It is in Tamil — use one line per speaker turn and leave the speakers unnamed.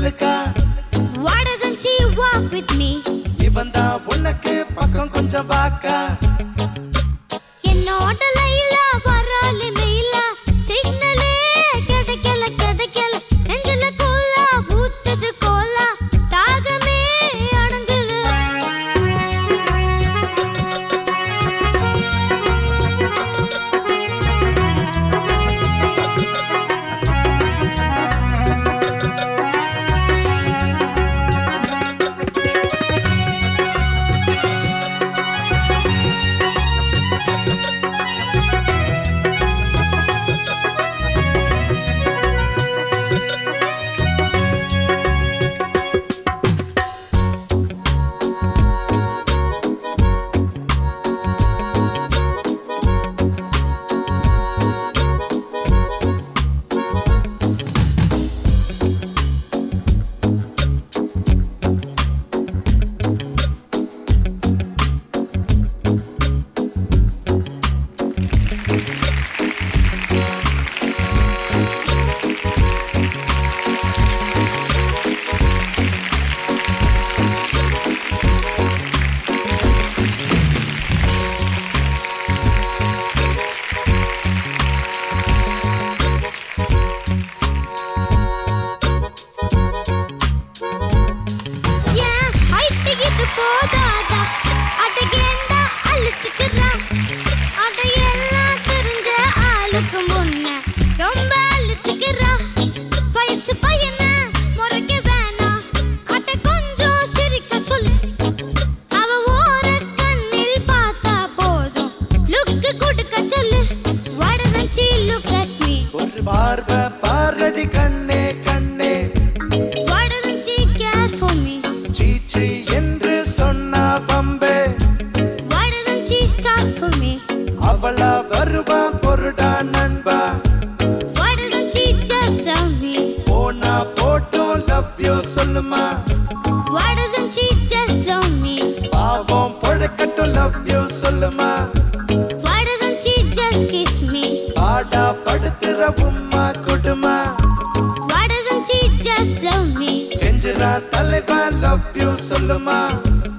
சொல்லுக்கா.
Why doesn't she walk with me?
இவன் தான் உனக்கு பக்கம் கொஞ்சம் வாக்கா.
என்னோட லைலா வராலே மெயிலா சிக்னலே கிடைக்கல கிடைக்கல நெஞ்சில கோலா ஊத்துது கோலா தாகமே அடங்குல. போதாதா அடகேண்டா அழுத்துக்கிறா அதையெல்லாம் தெரிஞ்ச ஆளுக்கு முன்ன ரொம்ப அழுத்துக்கிறா. வயசு பையன முறைக்க வேணாம் அட கொஞ்சம் சிரிக்க சொல்லு. அவ ஓர கண்ணில் பார்த்தா போதும் லுக்கு கொடுக்க சொல்லு. Why doesn't she look at me?
ஒரு பார்வை பாரடி கண்ணே கண்ணே.
Why doesn't she care for me?
சீச்சி என்று சொன்னா பம்பே.
Why doesn't she start for me?
அவளா வருவா பொருடா நண்பா.
Why doesn't she just tell me?
போனா போட்டும் லவ் யூ சொல்லுமா.
Why doesn't she just tell me?
பாவம் பொழக்கட்டும் லவ் யூ சொல்லுமா.
Why doesn't she just kiss me?
ஆடா படுத்துற உம்மா குடுமா.
Why doesn't she just love me?
கெஞ்சுறா தலைவா லவ் யூ சொல்லுமா.